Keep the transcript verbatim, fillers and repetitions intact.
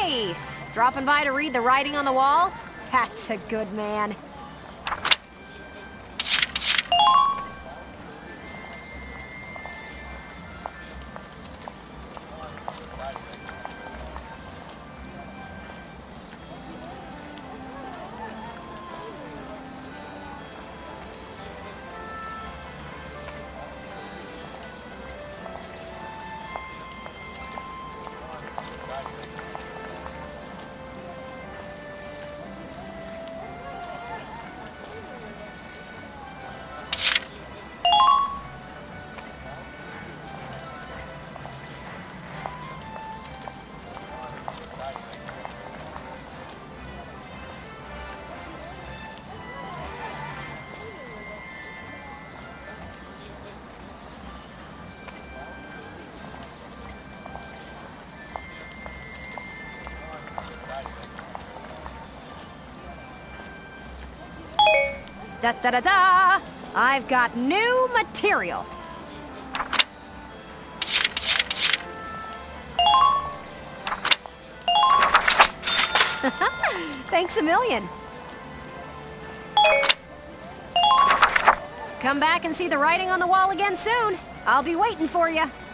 Hey! Dropping by to read the writing on the wall? That's a good man. Da da da da! I've got new material. Thanks a million. Come back and see the writing on the wall again soon. I'll be waiting for you.